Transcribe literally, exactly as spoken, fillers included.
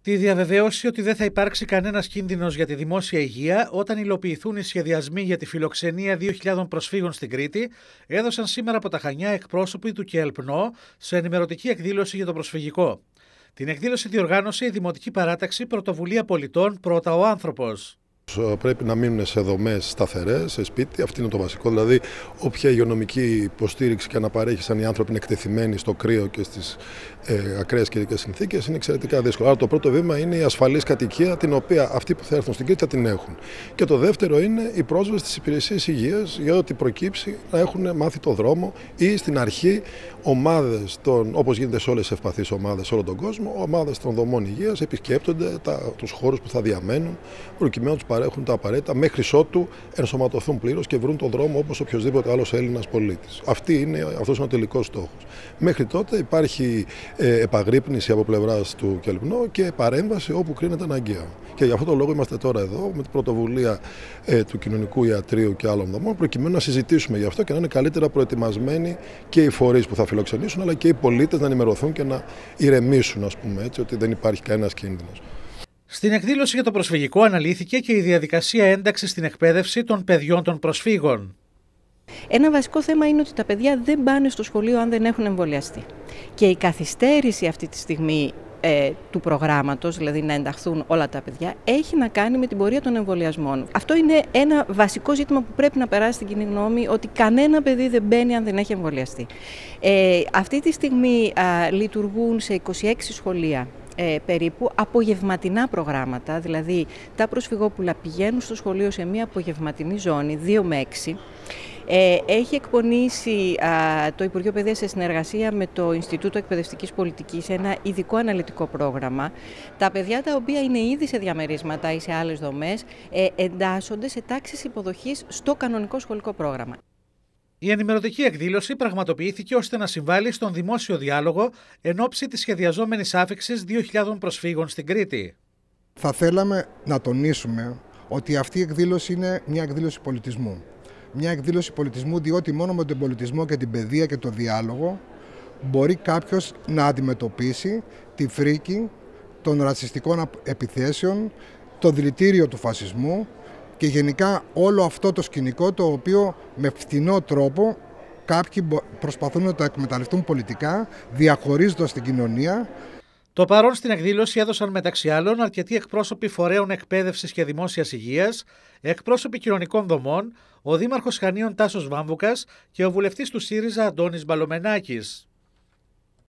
Τη διαβεβαίωση ότι δεν θα υπάρξει κανένας κίνδυνος για τη δημόσια υγεία όταν υλοποιηθούν οι σχεδιασμοί για τη φιλοξενία δύο χιλιάδων προσφύγων στην Κρήτη, έδωσαν σήμερα από τα Χανιά εκπρόσωποι του ΚΕΛΠΝΟ σε ενημερωτική εκδήλωση για το προσφυγικό. Την εκδήλωση διοργάνωσε η Δημοτική Παράταξη Πρωτοβουλία Πολιτών Πρώτα ο Άνθρωπος. Πρέπει να μείνουν σε δομές σταθερές, σε σπίτι. Αυτό είναι το βασικό. Δηλαδή, όποια υγειονομική υποστήριξη και να παρέχει αν οι άνθρωποι είναι εκτεθειμένοι στο κρύο και στις ε, ακραίες καιρικές συνθήκες, είναι εξαιρετικά δύσκολο. Άρα, το πρώτο βήμα είναι η ασφαλής κατοικία, την οποία αυτοί που θα έρθουν στην Κρήτη θα την έχουν. Και το δεύτερο είναι η πρόσβαση στις υπηρεσίες υγείας, για ό,τι προκύψει να έχουν μάθει το δρόμο ή στην αρχή ομάδες, όπως γίνεται σε όλες τις ευπαθείς ομάδες σε όλο τον κόσμο, ομάδες των δομών υγείας επισκέπτονται τους χώρους που θα διαμένουν, προκειμένου να παρέχουν τα απαραίτητα μέχρι ότου ενσωματωθούν πλήρως και βρουν τον δρόμο όπως οποιοδήποτε άλλος Έλληνας πολίτης. Αυτή είναι, αυτός είναι ο τελικός στόχος. Μέχρι τότε υπάρχει ε, επαγρύπνηση από πλευράς του ΚΕΛΠΝΟ και παρέμβαση όπου κρίνεται αναγκαία. Και γι' αυτό το λόγο είμαστε τώρα εδώ με την πρωτοβουλία ε, του Κοινωνικού Ιατρείου και άλλων δομών, προκειμένου να συζητήσουμε γι' αυτό και να είναι καλύτερα προετοιμασμένοι και οι φορείς που θα φιλοξενήσουν, αλλά και οι πολίτες να ενημερωθούν και να ηρεμήσουν, ας πούμε έτσι, ότι δεν υπάρχει κανένας κίνδυνος. Στην εκδήλωση για το προσφυγικό αναλύθηκε και η διαδικασία ένταξης στην εκπαίδευση των παιδιών των προσφύγων. Ένα βασικό θέμα είναι ότι τα παιδιά δεν πάνε στο σχολείο αν δεν έχουν εμβολιαστεί. Και η καθυστέρηση αυτή τη στιγμή ε, του προγράμματος, δηλαδή να ενταχθούν όλα τα παιδιά, έχει να κάνει με την πορεία των εμβολιασμών. Αυτό είναι ένα βασικό ζήτημα που πρέπει να περάσει στην κοινή γνώμη, ότι κανένα παιδί δεν μπαίνει αν δεν έχει εμβολιαστεί. Ε, αυτή τη στιγμή α, λειτουργούν σε είκοσι έξι σχολεία Ε, περίπου απογευματινά προγράμματα, δηλαδή τα προσφυγόπουλα πηγαίνουν στο σχολείο σε μια απογευματινή ζώνη, δύο με έξι. Ε, έχει εκπονήσει α, το Υπουργείο Παιδείας σε συνεργασία με το Ινστιτούτο Εκπαιδευτικής Πολιτικής ένα ειδικό αναλυτικό πρόγραμμα. Τα παιδιά τα οποία είναι ήδη σε διαμερίσματα ή σε άλλες δομές ε, εντάσσονται σε τάξεις υποδοχής στο κανονικό σχολικό πρόγραμμα. Η ενημερωτική εκδήλωση πραγματοποιήθηκε ώστε να συμβάλλει στον δημόσιο διάλογο εν ώψη της σχεδιαζόμενης άφιξης δύο χιλιάδων προσφύγων στην Κρήτη. Θα θέλαμε να τονίσουμε ότι αυτή η εκδήλωση είναι μια εκδήλωση πολιτισμού. Μια εκδήλωση πολιτισμού διότι μόνο με τον πολιτισμό και την παιδεία και το διάλογο μπορεί κάποιος να αντιμετωπίσει τη φρίκη των ρατσιστικών επιθέσεων, το δηλητήριο του φασισμού και γενικά όλο αυτό το σκηνικό το οποίο με φθηνό τρόπο κάποιοι προσπαθούν να το εκμεταλλευτούν πολιτικά, διαχωρίζοντας την κοινωνία. Το παρόν στην εκδήλωση έδωσαν μεταξύ άλλων αρκετοί εκπρόσωποι φορέων εκπαίδευσης και δημόσιας υγείας, εκπρόσωποι κοινωνικών δομών, ο Δήμαρχος Χανίων Τάσος Βάμβουκας και ο βουλευτής του ΣΥΡΙΖΑ Αντώνης Μπαλομενάκης.